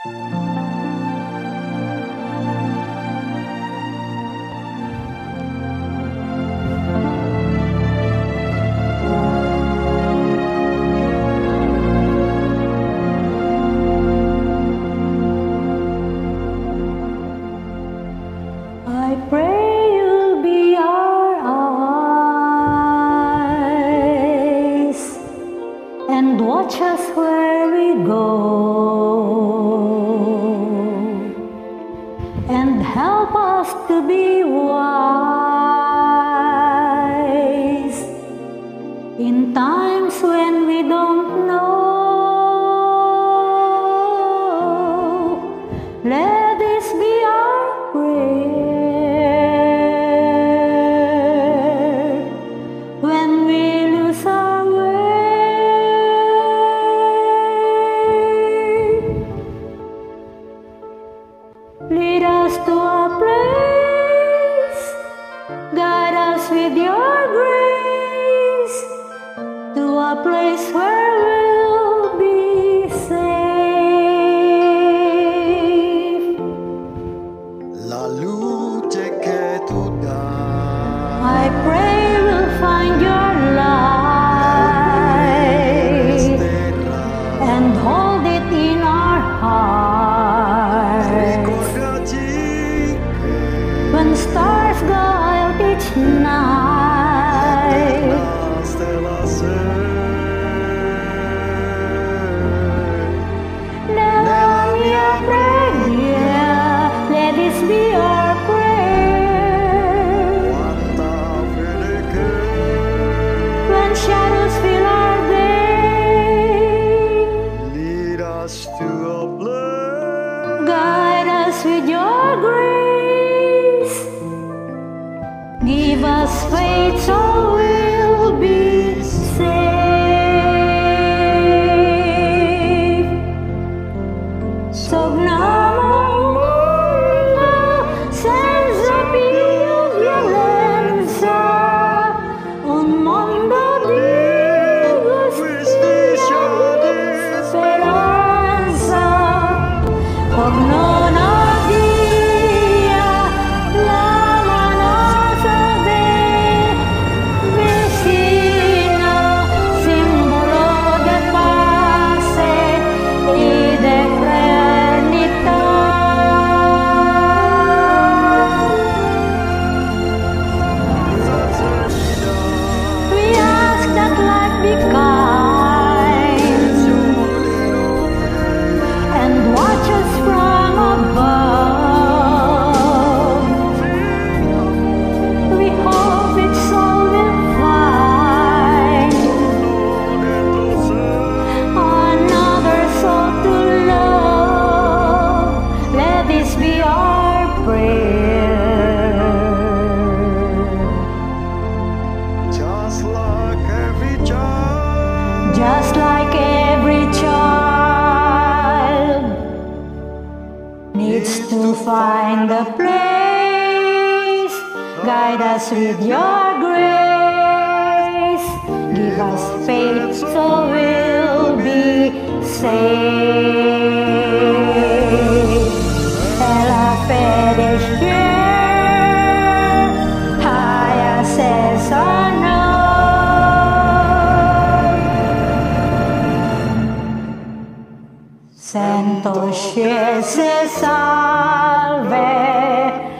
I pray you'll be our eyes and watch us where we go, and help us to be wise in times when we don't know. Let this be our prayer when we lose our way. Lead us to a place, guide us with your grace, to a place where we'll be safe. Lalu ceket udah, I pray we'll find your light and hold it in our hearts. When stars go out each night, nella mia preghiera, let this be our prayer. When shadows fill our day, lead us to a place, guide us with your grace. Give us faith so we'll be safe. Sognamo mundo senza più violenza, un mondo di giustizia e speranza. Huwag non dia laman sa vicino, simbolo de pace y de fraternidad. We ask that life be kind and watch us from above. We hope its soul will find another soul to love. Let this be our prayer. just like every child. Just like every child needs to find a place, guide us with your grace. Give us faith so we'll be safe. E la fede fiel hai acceso a noi. Sento scese salve